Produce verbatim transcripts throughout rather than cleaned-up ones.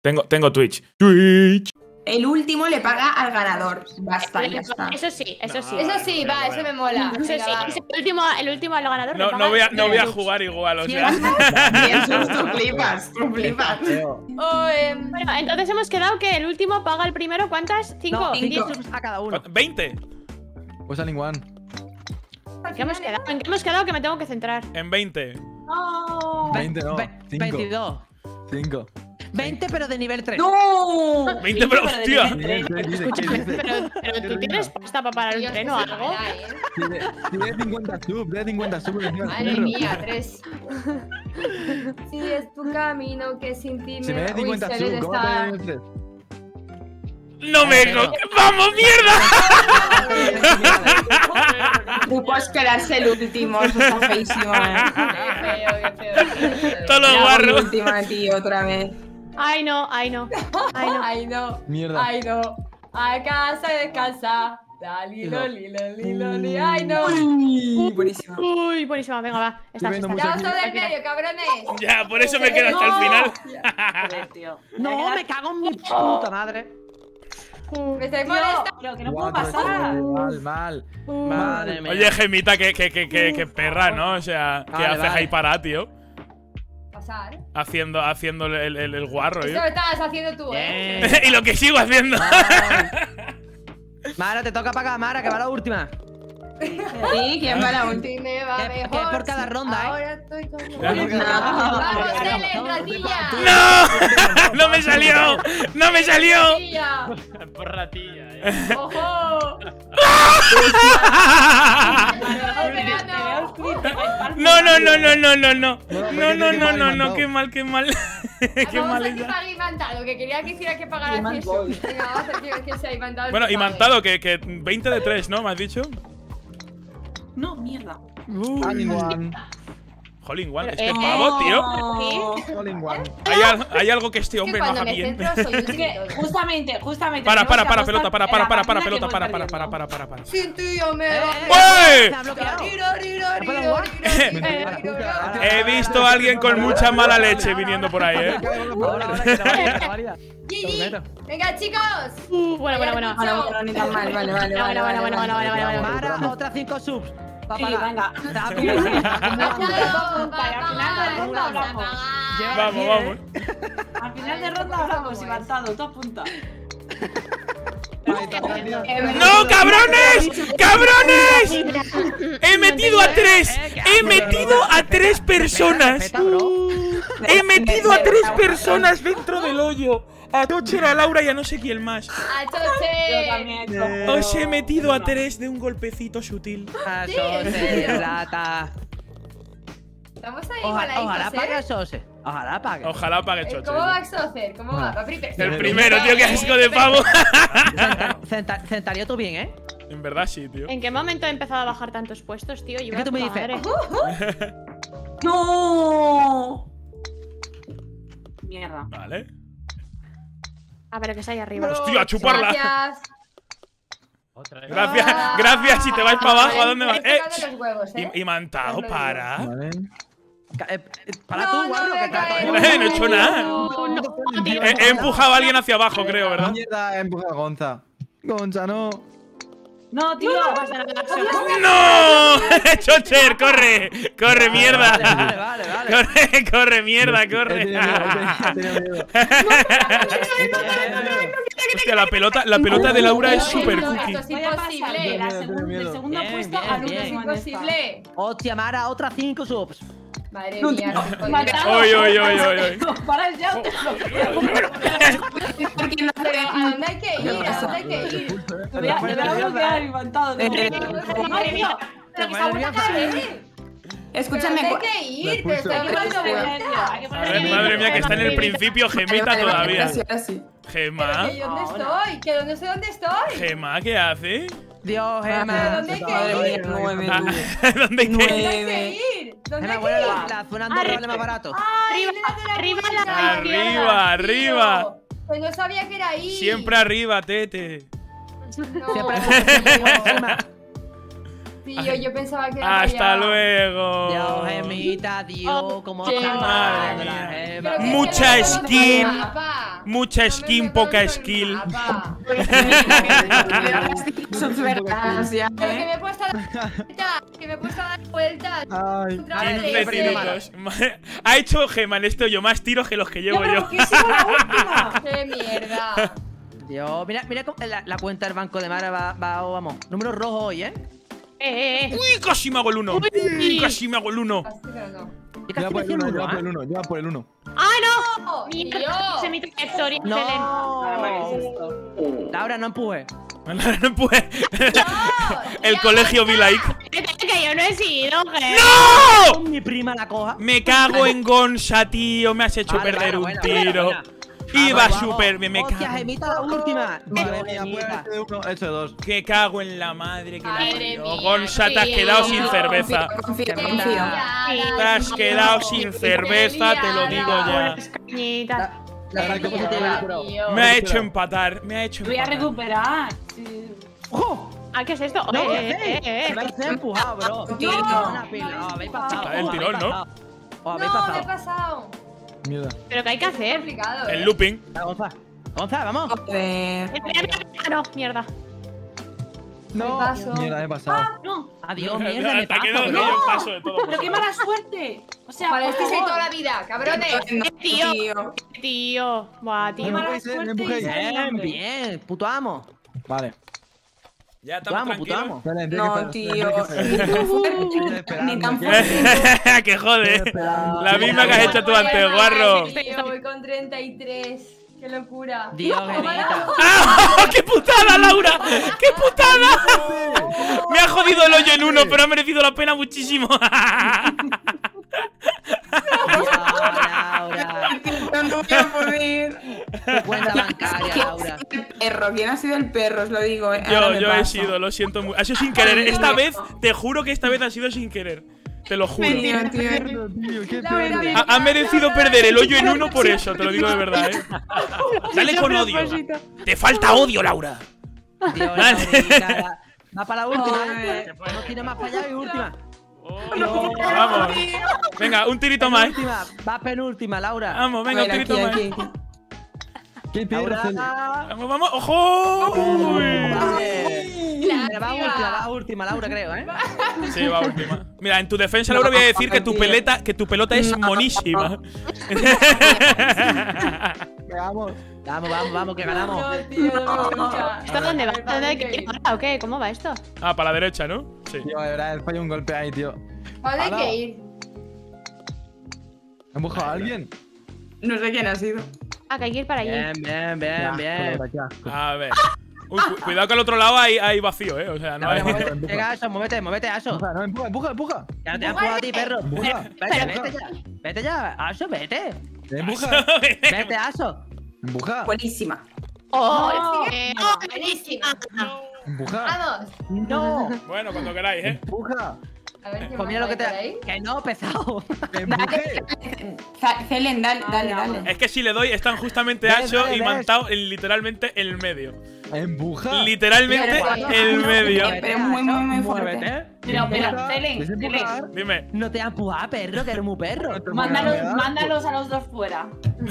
Tengo, tengo Twitch. Twitch. El último le paga al ganador. Basta, ya está. Eso sí, eso sí. No, Eso sí, pero va, bueno. eso me mola. Eso sí, ese el último, el último al ganador. No, le no paga voy a, no voy a cien jugar igual, o sea. Piensas, tú flipas, tú flipas. Oh, em, Bueno, entonces hemos quedado que el último paga el primero. ¿Cuántas? ¿Cinco? No, Cinco. cinco a cada uno. ¿veinte? Pues a ningún. ¿En qué hemos quedado? ¿En qué hemos quedado? Que me tengo que centrar. En veinte. no. veinte no. Ve- cinco. veintidós. cinco. veinte, pero de nivel tres. ¡No! veinte, pero hostia. Escúchame, pero, pero tú tienes pasta para parar un Dios, tren que o se algo. para, ¿eh? Tiene cincuenta subs, tiene cincuenta subs. Madre mía, tres. Si es tu camino que sin ti Si me me... da Uy, cincuenta se les subs, ¿cómo está... te nivel tres? No me. co- ¡Vamos, mierda! Tú puedes quedarse el último, eso está feísimo, eh. Qué feo, qué feo, qué feo. Todo lo Ya, guarro. por última, tío, otra vez. Ay, no, ay, no. Ay, no. Ay, no. Mierda. Ay, no. A casa y descansa. Da, lilo, lilo, lilo, li. Ay, no. Uy, buenísima. Uy, buenísima, venga, va. Estás, viendo estás. mucho Ya os del medio, cabrones. Ya, por eso me quedo hasta el final. Joder, tío. No, me cago en mi puta madre. Me estáis molestando. Pero que no Guau, puedo tío, pasar. Mal, mal. Madre mía. Oye, Gemita, que, que, que, que, que perra, ¿no? O sea, ¿qué Vale, haces vale. ahí para, tío? Pasar. Haciendo, haciendo el, el, el guarro, Esto ¿eh? lo estabas haciendo tú, ¿eh? Bien. Y lo que sigo haciendo. Mara, te toca pagar, Mara, que va la última. ¿Sí? ¿Quién va la última? Sí, me va Que- que es mejor. por cada ronda, ¿eh? Ahora estoy con... Ya. ¡Vamos, Tele, ratilla! ¡No! ¡No me salió! ¡No me salió! ¡Ratilla! Por ratilla, eh. ¡Ojo! No, no, no, no, no, no, no. No, no, no, no, no, qué mal, qué mal. Qué Vamos mal a que ella. pague imantado, que quería que hiciera que pagara eso. Venga, vamos a hacer que, que sea imantado. el Bueno, que y pague. Mantado, que, que veinte de tres, ¿no? ¿Me has dicho? No, mierda. A ningún. Jolín, Juan, Eh, este pavo, tío. All in one. Hay, al- hay algo que este Es que hombre no cuando haga me bien. centro soy útil. Justamente, justamente. Para, tenemos para, que para, apostar pelota, para, en para, la para, para, partida que pelota, voy para, para, perdiendo. para, para, para, para. Sin tío me Eh, va. ¡Uey! Se ha bloqueado. He visto a alguien con mucha mala leche viniendo por ahí, eh. Ahora, ahora, que te vaya, que te vaya. G G. Venga, chicos. Uh, bueno, bueno, bueno. Bueno, bueno, ni tan mal, vale, vale, Bueno, vale. bueno, bueno, bueno, bueno, bueno. Mara, otras cinco subs. Pa' Sí, pagar. venga. Está Sí, bien. sí. Machado, va a Al final de ronda pagar, hablamos. vamos a pagar. Lleva Vamos, diez, vamos. Al final de ronda hablamos, Imantado, tú apunta. ¡No, cabrones! ¡Cabrones! He metido a tres. He metido a tres personas. Respeta, bro. He metido a tres personas dentro del hoyo. A Tocher, a Laura y a no sé quién más. ¡A Yo Choche! también. Os he metido a tres de un golpecito sutil. A Sí, Sose, tío. rata. Estamos ahí Ojalá, ojalá igualaditos, pague ¿eh? Sose. Ojalá pague. Ojalá pague Eh, Chocher. ¿Cómo va Exocer? ¿Cómo va? Va pri- El primero, tío, qué asco de pavo. Centa- centa- Centario tú bien, ¿eh? En verdad sí, tío. ¿En qué momento he empezado a bajar tantos puestos, tío? Yo Es que tú me dices, madre. ¡No! Mierda. Vale. A ver, que está ahí arriba. Hostia, a chuparla. Gracias. Otra vez. Gracias, Ah. gracias. Si te vais para abajo, ¿a dónde vas? Me Eh, estoy tocando los huevos, ¿eh? y, y Mantado, para. Vale. Ca- eh, eh, Para No, tú, no guarro, voy a que trato. caer. Eh, no he hecho nada. No, no, tío. He, he empujado a alguien hacia abajo, creo, ¿verdad? Mierda, he empujado a Gonza. Gonza, no. No, tío. No pasa nada, Axel. ¡No! Chocher, corre. Corre, mierda. Vale, vale, vale. Corre, corre, mierda, He corre. tenido miedo, he tenido miedo. Hostia, la pelota, la pelota de Laura es super No, cookie. esto es Voy a pasar imposible. de la Tengo segun- miedo. del segundo Bien, puesto bien, al bien. último en esta. Imposible. Hostia, Mara, otras cinco subs. Madre mía, qué jodido. Matado. Oy, oy, oy, oy, oy. Para ya. te bloqueo. Porque no Pero, ¿a dónde hay que ir? ¿A dónde hay que ir? Te voy a te voy a bloquear, Imantado. te bloqueo. Madre mía, pero que se ha vuelto a caer. Escúchame. ¿Pero dónde cu- hay que ir? Pero expulso. estoy Hay que dando ponerse vueltas. serio, hay que A ponerse ver, serio. madre mía, que está en el principio, Gemita Vale, vale, todavía. ahora sí, ahora sí. Gema. ¿Que ¿Dónde Ahora. estoy? ¿Que dónde sé dónde estoy? Gema, ¿qué hace? Dios, ¿Pero Gemma. dónde hay que Madre ir? mía, nueve, Ah, nueve. ¿Dónde hay que ¿Dónde ir? hay que ir? ¿Dónde Gemma, hay bueno, que ir? la, la zona Andorra es más barato. ¡Ay, Arriba, la de la arriba, buena! la Arriba, arriba. Tío, Pues no sabía que era ahí. Siempre arriba, tete. No. Siempre encima. tío, yo pensaba que era Hasta para allá. luego. Dios, Gemita, tío, cómo Qué está madre la mía. gema. Pero que Mucha se lo skin. toco el mapa. Mucha No me skin, me poca toco el skill. mapa. Son verdades ya, Pero que ¿eh? me he puesto a dar vueltas. Que me he puesto a dar vueltas. Ay. Otra vez. quince tiros. Ha hecho Gema en este hoyo más tiros que los que llevo yo. ¿Qué sido la última? ¡Qué mierda! Dios, mira, mira cómo la, la cuenta del Banco de Mara va, va, vamos. Número rojo hoy, ¿eh? Eh, eh, eh. Uy, casi me hago el uno. Uy, casi me hago el uno. Casi, pero no. Yo Lleva casi por me el uno, hice lleva uno, por el ¿eh? uno, lleva por el uno. ¡Ah, no! ¡Oh, Mierda, tío! se me trayectoria, Helen. No. Laura, no empuje. No puede. ¡No! El ¡Ya colegio Be Like. Que yo no he sido, ¿qué? ¡No! Mi prima la coja. Me cago en Gonza, tío. Me has hecho Vale, perder vale, un buena, buena, tiro. buena. Iba Vamos, vamos. súper bien, me Hostia, cago. Gemita, la última. Madre mía, Gemita. pues de uno, he hecho dos. Que cago en la madre que la Madre parió. mía, Gonza, te has tío. quedado sin cerveza. Confío, ¡Qué confío. liada, Te has tío! quedado sin cerveza, te lo digo ya. Cañitas. La Ahora, ¿cómo se te partida, va? tío. Me ha hecho empatar, me ha hecho Voy a empatar. recuperar. Sí. ¡Ojo! Ah, ¿qué es esto? No, eh, eh, eh, eh, eh. Se me ha empujado, bro. Tío. Una pila. Os habéis pasado. Está el os tirón, habéis ¿no? pasado. Os habéis No, me he pasado. pasado. Mierda. ¿Pero qué hay que Es hacer? complicado, El ¿eh? looping. Va, Gonza. Gonza, vamos. Joder. Ah, no, mierda. No. paso. Mierda, he pasado. No, Adiós, mierda, me Hasta que paso, no bro. doy el paso de todo. pero qué mala suerte. O sea, Para por este se favor. toda la vida, cabrones. No, Tío. tío. Tío. Buah, Qué tío. mala empujéis, eh, no suerte. empujéis. y salir, Bien, hombre. bien. Puto amo. Vale. Ya Puto amo, puto amo. Espera, tiene No, que tío. esperar, Ni tiene que tan esperar. fuerte. esperando, Ni tan quiero fuerte. Que jode. esperando. La misma que has hecho tú antes, guarro. Tío, voy con treinta y tres. ¡Qué locura! Dios, Gemita. ¡Ah! ¡Qué putada, Laura! ¡Qué putada! Me ha jodido el hoyo en uno, pero ha merecido la pena muchísimo. Dios, Laura. No, no voy a poder. Tu cuenta bancaria, Laura. El perro, ¿quién ha sido el perro? Os lo digo, eh. Yo, Ahora me yo he paso. sido, lo siento mucho. Ha sido sin querer. Esta vez, te juro que esta vez ha sido sin querer. Te lo juro. Tío, tío. Perro, tío, qué Laura, perro. ven. Ha, ha merecido perder el hoyo en uno por eso, te lo digo de verdad, eh. Dale con odio. Te falta odio, Laura. Dios, Dale. Laurita. Va para la última. Joder. No tiene más para allá y última. Vamos. Venga, un tirito más. Última. Va penúltima, Laura. Vamos, A venga, un ver, tirito aquí, más. aquí. Qué perro, Celi. Laura. Vamos, vamos. ¡Ojo! Uy. Vale. Pero va última, va última, Laura, creo, ¿eh? Sí, va última. Mira, en tu defensa, Laura, voy a decir que tu peleta, que tu pelota es monísima. Vamos. Vamos, vamos, vamos, que ganamos. No, tío, no me gusta. ¿Esto dónde va? Me ¿Dónde hay que parece ir ahora o qué? ¿Cómo va esto? Ah, para la derecha, ¿no? Sí. Tío, de verdad, falló un golpe ahí, tío. ¿Dónde hay Ala. que ir? ¿Ha empujado a alguien? No sé quién ha sido. Ah, que hay que ir para allí. Bien, bien, bien, bien. Laura, qué asco. A ver. Uy, cu- cuidado que al otro lado hay, hay vacío, eh. O sea, no Laura, hay. muévete. Llega, Aso, muévete, muévete, Aso. Empuja, no, empuja, empuja, empuja. Ya no te han empujado a ti, perro. Empuja. Vete, vete ya. Vete ya, Aso, vete. Empuja. Vete, Aso. Empuja. Buenísima. ¡Oh! No. eh, No, oh, buenísima. Empuja. Vamos. No. Bueno, cuando queráis, eh. Empuja. A ver qué Pues más mira lo que hay por te. ahí. Que no, pesado. Empuje. Za- Celen, dale, dale, dale. Es que si le doy, están justamente Ves, Acho ves, y ves. Mantao en literalmente en el medio. Empuja. Literalmente Pero, en el medio. Pero es muy, muy, muy fuerte. Muévete. Pero, pero, Empuja. Celen, ¿Quieres Celen, empujar? Dime. No te han empujado, perro, que eres muy perro. mándalos, mándalos a los dos fuera.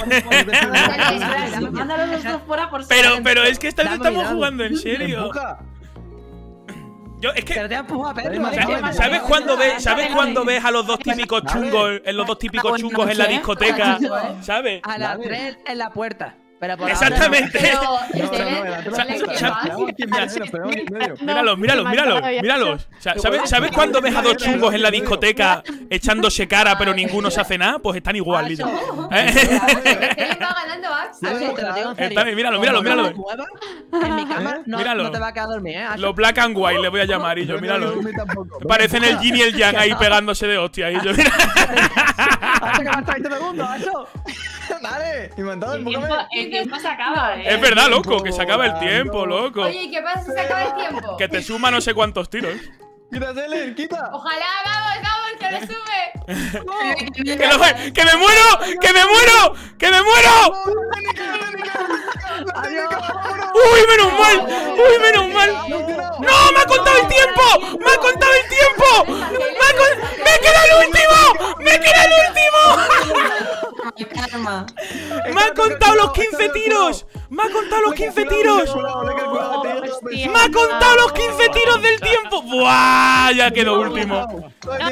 Dale, Mándalos a los dos fuera por Pero, ser- pero es que esta vez Dame, estamos dame. jugando en serio. Empuja. Yo, es Pero que. te han empujado, perro. Dale, eh. dale, ¿Sabes, ¿sabes cuando ves, ¿sabes cuando ves a los dos típicos chungos, en los dos típicos chungos en la discoteca? ¿Sabes? A las Dale. tres en la puerta. Pero por Exactamente. Pero, No, Celen, no, no, era Celen, otra. ¿qué Sa- pasa? Esperamos aquí en medio, esperamos aquí en medio. Míralos, míralos, míralos, míralos. O sea, ¿sabes, ¿sabes cuando ves a dos chungos en la discoteca echándose cara pero ninguno se hace nada? Pues están igual, Lito. ¿Eh? Celen va ganando Axe. Así, te lo digo en serio. Está bien, míralo, míralo, Cuando míralo. te muevas En mi cama no, Míralo. no te va a quedar dormir, ¿eh? Aso. Los Black and White le voy a llamar y yo, míralo. No, tampoco. Parecen el Yin y el Yang ahí pegándose de hostia. Y yo, mira. Aso, que falta veinte segundos, Aso. Dale, inventado, El tiempo, empújame. el tiempo se acaba, eh. Es verdad, loco, que se acaba el tiempo, loco. Oye, ¿qué pasa si se acaba el tiempo? Que te suma no sé cuántos tiros. Quita, Celen, quita. Ojalá, vamos, vamos, que lo sube. ¡Que, lo- ¡Que me muero! ¡Que me muero! ¡Que me muero! ¡Uy, menos mal! ¡Uy, menos mal! mal. ¡No! ¡Me ha contado el tiempo! ¡Me ha contado el tiempo! ¡Me, ha con... ¡Me queda el último! ¡Me queda el último! Karma. ¡Me ha contado los quince tiros! ¡Me ha contado los quince tiros! ¡Me ha contado los quince tiros del tiempo! ¡Buah! Ya quedó último.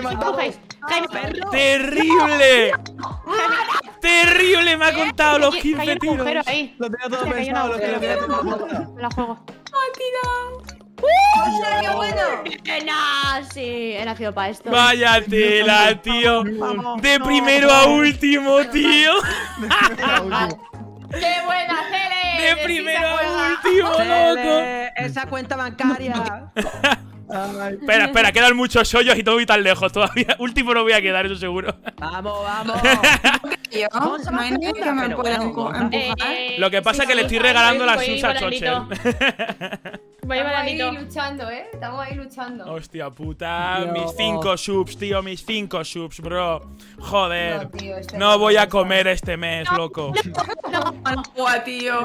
¡Terrible! ¡Terrible! Me ha contado los quince tiros. Lo tenía todo pensado, lo tenía todo pensado. La juego. ¡Ostras, qué bueno! No, sí, he nacido para esto. Vaya tela, tío. De primero a último, tío. ¡Qué buena, Cele! De primero a último, loco. Cele, esa cuenta bancaria. Espera, espera, quedan muchos hoyos y todo voy tan lejos todavía. Último no voy a quedar, eso seguro. Vamos, vamos. Yo, no hay nadie que me pueda empujar. Eh, Lo que pasa es que le estoy voy- regalando voy- las voy sus a volandito. Chocher. Voy Estamos ahí volandito. luchando, ¿eh? Estamos ahí luchando. Hostia puta, Dios. mis cinco subs, tío, mis cinco subs, bro. Joder. No, tío, este No no voy a está. comer este mes, loco. Buah, tío.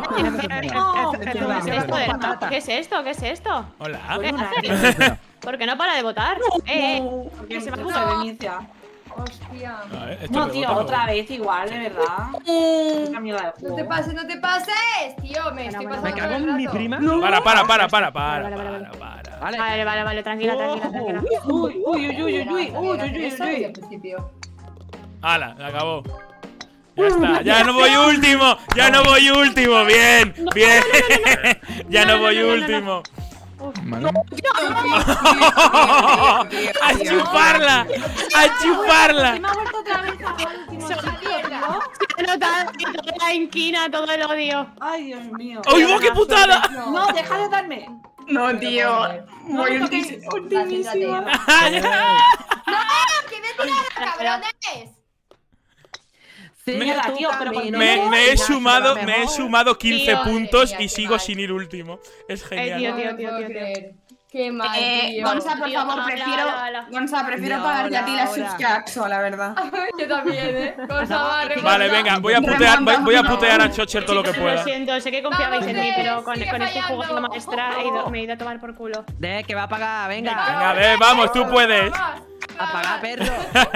¿Qué es esto? ¿Qué es esto? Hola. ¿Qué hace? ¿Por qué no para de votar? Eh, eh. Porque se me No. puso Venecia. Hostia. A ver, esto No, rebota, tío, rebota. otra vez igual, de verdad. Esta mierda de No te juego. pases, no te pases, tío. Me estoy bueno, pasando Me cago todo el en mi rato. prima. Para, para, para, para, para, Vale, vale, para, para. Vale. Vale, vale, vale, tranquila, tranquila, tranquila. Uy, uy, uy, uy, uy, uy, uy, uy, uy, Eso uy. desde el principio. Hala, se acabó. Ya está, ya no voy último, ya no voy último, bien, bien. Ya no voy último. Mano. A chuparla, a chuparla. Me ha vuelto otra vez al último sitio, tío. Se nota toda la inquina, todo el odio. Ay, Dios mío. ¡Uy, vos, qué putada! No, deja de darme. No, tío. No, Voy no, que- ultimísimo. ultimísima. ¡Que me tiras, cabrones! Sí, Mira, tu tío, pero camino. Me, me he Nacho, sumado, lo me he mejor. sumado quince Tío, puntos madre y mía, sigo qué sin ir último. Es tío, genial. No me tío, lo tío, puedo tío. creer. Qué mal, Eh, tío. Gonza, por Tío, favor, habla, prefiero. habla, habla. Gonza, prefiero No, pagarte a ti las Laura. subs que a Axo, la verdad. Yo también, ¿eh? Gonza va a Vale, remontar. venga, voy a putear, voy, voy a putear a Chocher todo lo que Lo pueda. siento, sé que confiabais en mí, pero con, Sigue con este juego de fallando. maestra he ido- me he ido a tomar por culo. De que va a pagar, venga. Venga, ve, vamos, tú puedes. Vamos. A pagar, perro.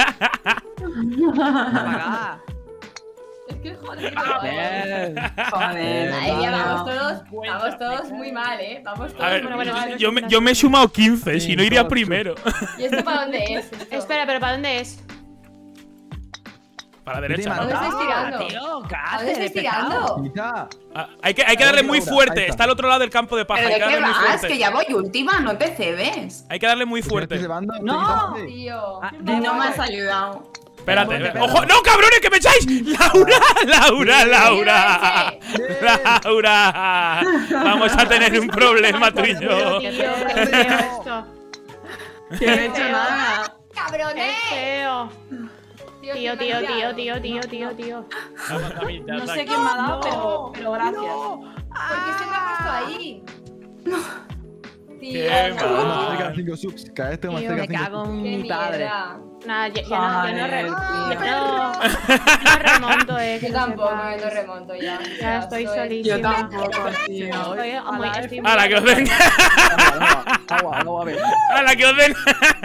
A pagar. Es que joder. Bien. Joder. Ay, ya Vale. vamos todos, vamos todos muy mal, ¿eh? Vamos todos A ver, muy bueno, mal. yo me, yo me he sumado quince, si no iría primero. ¿Y esto para dónde es? Esto? Espera, pero ¿para dónde es? Para la derecha, ¿A dónde ¿no? estáis tirando? Tío, ¿qué ¿A haces? dónde estáis pesado? tirando? Quita. Ah, hay, que, hay que darle muy Laura, ahí fuerte. está. Está al otro lado del campo de paja. ¿Pero Hay de que qué darle muy vas? fuerte. Que ya voy última, no te cebes. Hay que darle muy fuerte. No. Tío. Ah, No me has ayudado. Espérate, Espérate, ve- espérate. ¡ojo! ¡No, cabrones, que me echáis! ¡Laura! ¡Laura, Laura! ¡Laura! Vamos a tener un problema tú y yo. Tío, qué feo esto. Que no he hecho nada. Qué ¡Cabrones! feo. Tío, tío, tío, tío, tío, tío, tío, tío. No sé quién me ha dado, pero, pero gracias. ¿Por qué se me ha puesto ahí? Tío, Qué no. mal. Más cerca de cinco subs. Cada vez tengo más Tío, cerca Me de cinco cago en Qué mi padre. mierda. Nada, ya, ya no, ya no, re- Joder, ya no, no remonto, eh. que Yo lo tampoco, sepáis. no remonto ya. Ya estoy soy- solísima. Yo tampoco, tío. Estoy muy, estoy muy ¡Hala, que os den! Agua, agua, a ver. ¡Hala, que os den!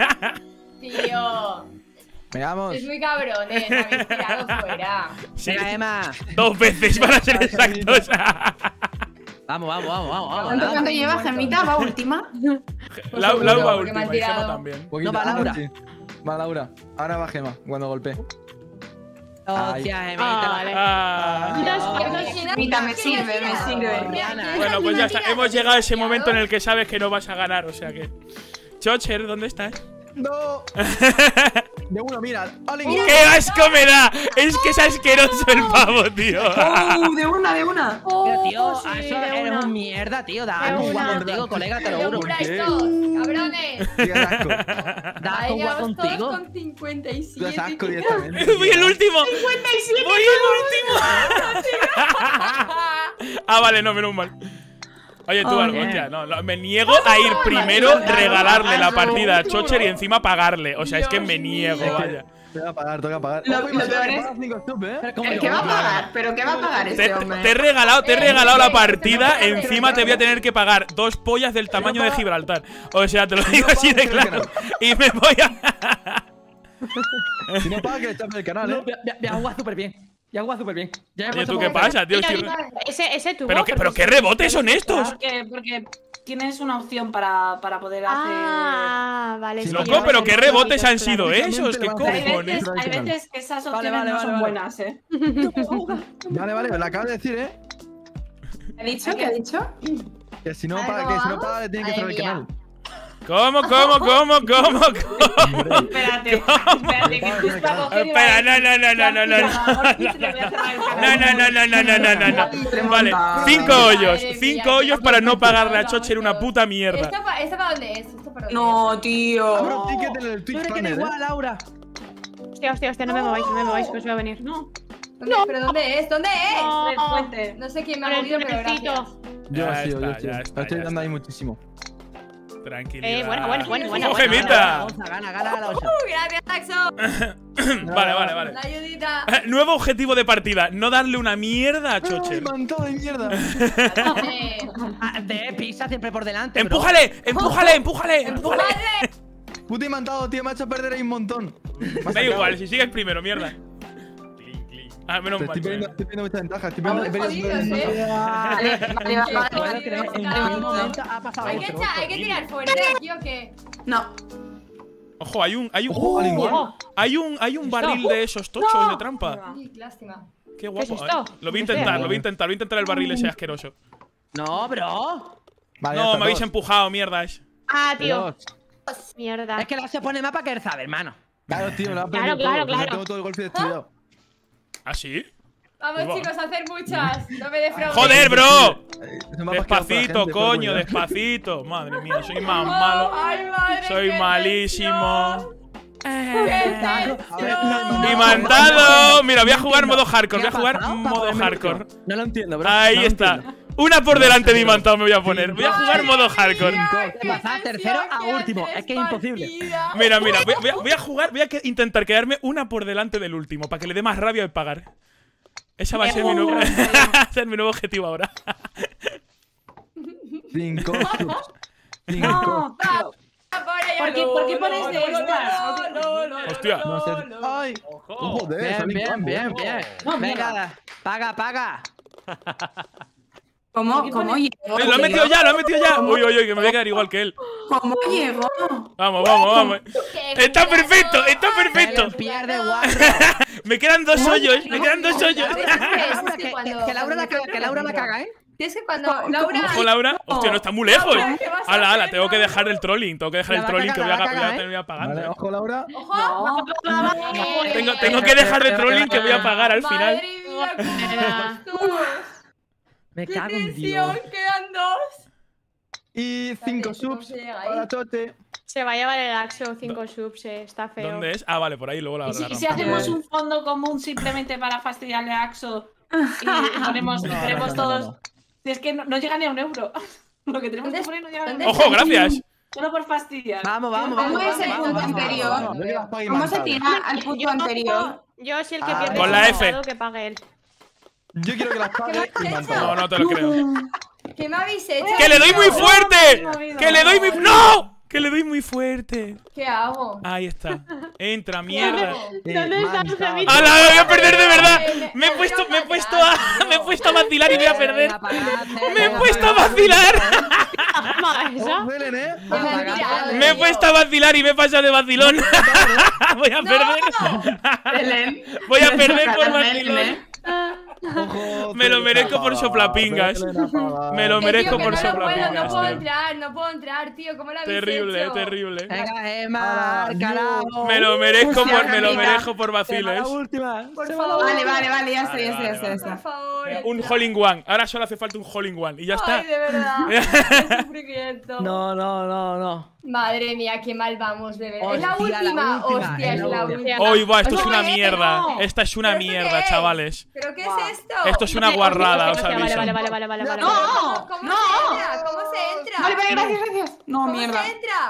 Tío. Veamos. Es muy cabrones, habéis tirado fuera. Sí, Venga, Emma. dos veces para ser exactos. Vamos, vamos, vamos, vamos. ¿Cuánto, vamos. cuánto lleva Gemita? ¿Va última? Lau- Lau va porque me han última y Gema tirado. también. Poquito, No, va Laura. sí. Va Laura. Ahora va Gema cuando golpee. Hostia, Ah, Gemita. vale. Ah. Gemita, me sirve, me sirve. Bueno, pues ya está. Hemos llegado a ese momento en el que sabes que no vas a ganar, o sea que. Chocher, ¿dónde estás? ¡No! De uno, mira. ¡Alguien! ¡Qué asco me da! Es que es asqueroso el pavo, tío. ¡Oh! De una, de una. Pero, tío, Oh, sí, eso de eres una. un mierda, tío. Da De asco una. jugar contigo, colega, te lo ¡Qué juro. locura ¿Qué? estos! ¡Cabrones! ¡Qué asco! Da asco Ahí jugar vamos todos contigo. con cincuenta y Tú siete. das asco directamente. Voy el último. Voy el último. Ah, vale, no, menos mal. Oye, tú, Oh, algo, bien. hostia, no, no, me niego a ir primero, regalarle la partida a Chocher y encima pagarle. O sea, es que me niego, vaya. Te voy a pagar, te voy a pagar. Lo- Uy, lo me peor pagas es- cinco subs, ¿eh? ¿El qué va a pagar? ¿Pero qué va a pagar Te, este hombre? te he regalado, te he regalado la partida. Eh, Encima te voy a tener que pagar dos pollas del tamaño de Gibraltar. O sea, te lo digo así de claro. Y me voy a. Si no paga, que le chape el canal, No, ¿eh? me, me, me agua súper bien. Me agua súper bien. Ya me he Oye, puesto ¿tú qué como- pasa, tío? Si- Ese, ese tuvo. Pero qué, pero qué rebotes son estos. Porque, porque tienes una opción para, para poder hacer. Ah, vale. Sí, sí, Loco, yo pero sé, qué sí, rebotes claro. han sido esos. ¿Qué Hay Hay cojones? veces, hay veces que esas opciones vale, no son vale, vale. buenas, ¿eh? Vale, vale, lo acabas de decir, ¿eh? ¿Qué ha dicho? ¿Qué ha dicho? Que si no A ver, paga, ¿cómo que si no vamos? paga, le tienen que cerrar el Madre canal. ¿Cómo, cómo, cómo, cómo, cómo? Espérate, espérate, que justo va a coger y va a Espera, no, no, no, no, no, no, no, no, no, no, no, no, no, no, no. Vale, cinco hoyos, Madre cinco mía, hoyos qué para no puto pagarle a puto Chocher una puto. puta mierda. ¿Esto para ¿esto pa dónde es? ¿Esto para dónde No, tío. Abro ticket en el Tú Twitch eres que Planner, eres ¿eh? igual, Laura. Hostia, hostia, hostia, no me mováis, no me mováis, que os voy a venir. No, es? ¿Dónde- ¿Pero dónde es? ¿Dónde es? No. el puente. No sé quién me Por ha el movido, pero tunelcito. gracias. Yo Ya sí, yo está, sí. ya Lo está, estoy ya dando ahí está. muchísimo. Tranquilidad. Eh, bueno, bueno, bueno, bueno. ¡Oh, bueno, gemita! Osa, gana, gana la osa. Uh, gracias, Taxo. Vale, vale, vale. La ayudita. Nuevo objetivo de partida, no darle una mierda a ¡Ay, Chocher. mantado de mierda! Eh, Ah, de pizza siempre por delante. bro. ¡Empújale! ¡Empújale! ¡Empújale! ¡Empújale! ¡Madre! Puto imantado, tío, me ha hecho perder ahí un montón. Da igual, si sigues primero, mierda. Ah, menos Te mal. estoy perdiendo, estoy perdiendo mucha ventaja. Estoy perdiendo Estamos perdiendo jodidos, mucha ¿eh? ventaja. Vale, vale, vale, No puedo vale. creer, en No. ningún momento ha pasado Hay que, otro. echar- hay que tirar fuera de aquí o qué. No. Ojo, hay un. Hay un. Ojo, al igual. Oh, Hay un, hay un barril de esos tochos de trampa. Uy, qué lástima. Qué guapo. es esto? eh. Lo voy a ¿Qué sea? intentar, lo voy a intentar, lo voy a intentar el barril ese asqueroso. No, bro. Vale, ya No, está, me habéis dos. empujado, mierdas. Ah, tío. Dos. Mierda. Es que la se pone mapa que él sabe, hermano. Claro, tío, me lo ha Claro, perdido claro, todo, porque claro. tengo todo el golpe destruido. ¿Ah, sí? Vamos, Uy, va. chicos, a hacer muchas. No me defraudéis. ¡Joder, bro! Es un mapa que va por la Despacito, gente, coño, por despacito. Madre mía, soy más malo. Ay, madre, Soy qué malísimo. ¡Qué tensión! ¡Imantado! Mira, voy a jugar modo hardcore, voy a ¿Qué ha jugar pasado para modo ponerme hardcore. otro? No lo entiendo, bro. Ahí No lo está. entiendo. Una por delante de imantado me voy a poner. Voy a jugar modo hardcore. ¿Qué pasa? Tercero a último. Es que es imposible. Mira, mira, voy, voy a, voy a jugar, voy a que- intentar quedarme una por delante del último, para que le dé más rabia de pagar. Esa va a ser mi nuevo, va a ser mi nuevo objetivo ahora. Cinco subs. Cinco. No. ¿Por qué- por qué pones de estas? Hostia. No sé. ¡Ay! Ojo. Joder, Bien, son bien, incómodos. bien, bien. No, Venga, paga, paga. ¿Cómo, cómo llegó? Eh, lo ha metido ya, lo ha metido ya. Uy, uy, uy, que me voy a quedar igual que él. ¿Cómo llegó? Vamos, vamos, vamos. Está perfecto, está perfecto. Pierde guarda. Me quedan dos hoyos, me quedan dos hoyos. Laura, que, que- que Laura la caga, que Laura la caga, ¿eh? Es que cuando Laura. Ojo, Laura. Hostia, no está muy lejos. Laura, ¿qué vas a Ala, ala, hacer, tengo que Laura? dejar el trolling. Tengo que dejar La el va a trolling que voy a, cagar, la va a voy a cagar, terminar pagando. Vale, eh. ojo, Laura. ¡Ojo! Tengo, tengo que dejar de trolling que voy a pagar al final. Madre mía, cómo vas tú. Me ¡Qué cago en tensión! Dios. Quedan dos. Y cinco ¿cómo subs se llega ahí? para Choche. Se va a llevar el Axo, cinco subs, eh, está feo. ¿Dónde es? Ah, vale, por ahí luego la ¿Y si, la y si rampa. hacemos un fondo común simplemente para fastidiarle a Axo? Y ponemos, No, no, ponemos no, no, todos. no. Si es que no, no llega ni a un euro. Lo que tenemos que ¿Dónde- poner no llega ni a un dónde euro. ¡Ojo, gracias! Solo por fastidiar. Vamos, vamos, ¿Cómo vamos. es el vamos, punto vamos, anterior? vamos. Yo que las pague ¿Cómo se imantado. tira al punto anterior? Yo, si el que Ah, pierde con es la el F. jugado, que pague él. Yo quiero que las pague ¿Qué has imantado. No, no te lo creo. ¿Qué me habéis hecho? ¡Que le doy muy tío? fuerte! ¡Que le doy muy. ¡No! ¡Que le doy muy fuerte! ¿Qué hago? Ahí está. Entra, mierda. ¿Dónde estás, Gemita? ¡Hala, me voy a perder de verdad! Me- Me he me puesto, quiero me he puesto matar, a. tío. Me he puesto a vacilar y voy a perder. Venga, pagate, Me he venga, puesto a pagate. vacilar. Toma, esa. ¡Oh, Belén, eh! Me han tirado, Me he tío. puesto a vacilar y me he pasado de vacilón. Voy a perder. Belén. Voy a perder por Belén, vacilón. ¿eh? Ojo, Me lo Belén merezco por apagada, soplapingas. Belén apagada. Me lo Que, merezco tío, que por no, no puedo, soplapingas, no puedo tío. entrar, no puedo entrar, tío. ¿Cómo lo habéis Terrible, hecho? terrible. Venga, Gemma, al carajo. Me lo merezco Hostia, por, me lo Gemita. merezco por Se va vaciles. la última. Por se va la favor. Vale, vale, vale, ya está, Vale, ya está, vale, ya está, ya vale. Por está. favor. Un hole in one. Ahora solo hace falta un hole in one. Y ya está. Ay, de verdad. Qué sufrimiento. No, no, no, no. Madre mía, qué mal vamos, bebé. Es la Hostia, la última. última, Hostia, es es la la última. última. Hoy va, esto es No, una eh, mierda. no. Esta es una ¿Pero esto mierda, qué es? chavales. ¿Pero qué Guau. es esto? Esto es una guarrada, os Hostia, aviso. Vale, vale, vale, vale, vale. No. ¿Cómo no. se entra? ¿Cómo se entra? Vale, vale, gracias, gracias. No, ¿Cómo mierda. se entra?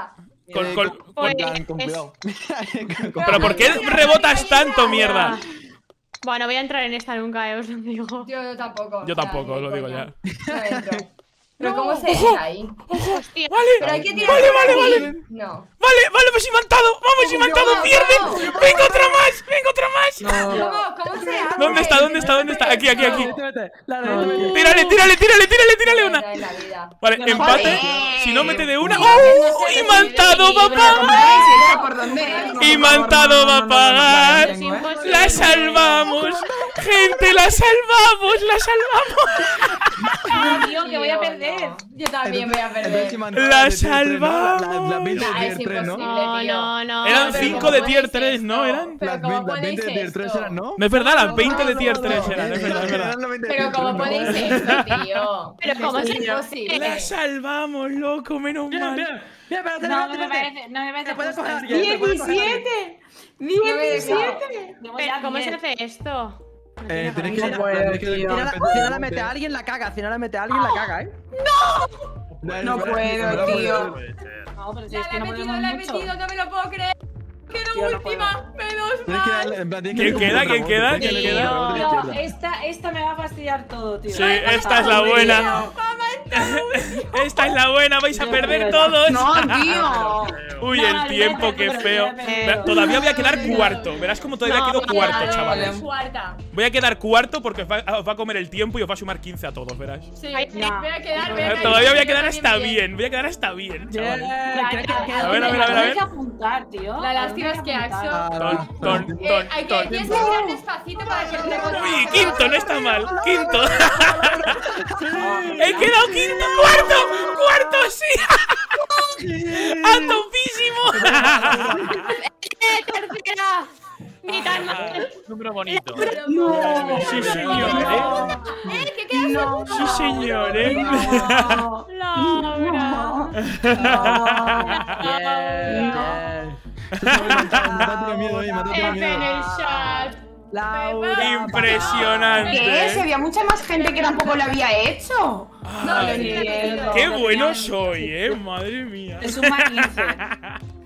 Con, con, con- Pues, Con, con es- cuidado. ¿Pero por qué rebotas tanto, mierda? Bueno, voy a entrar en esta nunca, eh, os lo digo. Yo, yo tampoco. Yo o sea, tampoco, ni lo digo coña. ya. No entro. Pero ¿cómo se ¡Ojo! entra ahí? Hostia. Vale, Pero hay que tirar vale, por vale, aquí. vale. No. Vale, vale, pues imantado. Vamos, imantado, no, pierden. no. Venga, otra más, venga, otra más. ¿Cómo, ¿Cómo se hace? ¿Dónde está? ¿Dónde está? ¿Dónde está? Aquí, aquí, aquí. Vete, vete. La de- vete. Tírale, tírale, tírale, tírale, tírale una. En la vida. Vale, no empate. joder. Si no mete de una. Mira, que no ¡Oh! se ¡Imantado va a Pero, pagar! ¿esto por dónde? No, Imantado va a pagar. no, no, no, no, no, no, La salvamos. Gente, la salvamos, la salvamos. no, tío, que voy a Tío, perder. no. Yo también voy a Entonces, perder. si mandaron La de tier tres, ¿no? salvamos. La- la- Las veinte Nah, de es tier tres, ¿no? imposible. No, tío. no, no. Eran Pero cinco ¿cómo de ponéis tier tres, ¿no? esto? Eran. Pero Las ¿cómo veinte ponéis de tier tres esto? eran, ¿no? No es verdad, las veinte de tier tres eran, es verdad, es verdad. Eran las veinte de Pero tier ¿cómo tres, ¿no? ponéis esto, tío? Pero ¿cómo es se- imposible. La salvamos, loco, menos Mira, mal. mira, mira, espérate, No, espérate, no me espérate. parece, no me parece Te puedes justo. coger alguien, te puedes coger alguien. diecisiete. Llevo Pero, ya ¿cómo se diez. hace esto? Eh, Tienes que No puedo, tienes que- tío. Si no la- si no la mete a alguien, la caga. Si no la mete a alguien, la caga, ¿eh? No puedo, tío. No, pero si La es que he no metido, podemos la he mucho. metido, no me lo puedo creer. Quedo Tío, no última, menos Tienes que mal. darle- en plan, tienes que ¿Quién darle queda? un ¿Quién rebote, queda? tienes que ¿Quién darle un queda? rebote de Tío, izquierda. esta, esta me va a fastidiar todo, tío. Sí, esta es la buena. Esta es la buena, vais a perder todos. No, tío. Uy, No, el no, tiempo, no, qué pero feo. ya he perdido. Todavía voy a quedar cuarto. Verás como todavía No, quedo no, cuarto, no, chavales. Vale, cuarta. Voy a quedar cuarto porque os va, os va a comer el tiempo y os va a sumar quince a todos, verás. Sí, Ay, voy no. a quedar, voy a Eh, quedar. Todavía voy a Yo quedar también hasta bien. Voy a quedar hasta bien, Bien. chavales. Creo que- que- A ver, a ver, a ver, a Hay ver. que apuntar, tío. La lástima es que Apuntar. Axo- Ah, Ton, va. ton, Eh, ton, hay que, ton. tienes que mirar despacito para que el rebote. Uy, quinto, no está mal. Quinto. He quedado quinto, cuarto. Cuarto, sí. ¡A topísimo! ¡Eh, tercera! Ni tan mal. Número bonito. Sí, señor, ¿eh? Eh, que queda No. Sí, señor, ¿eh? No. Laura. Bien, bien. Mátate miedo ahí, mátate F en miedo. el chat. Laura. Impresionante. ¿Qué? Si había mucha más gente que tampoco lo había hecho. Ay, Qué qué bueno soy, eh, madre mía. Es un quince.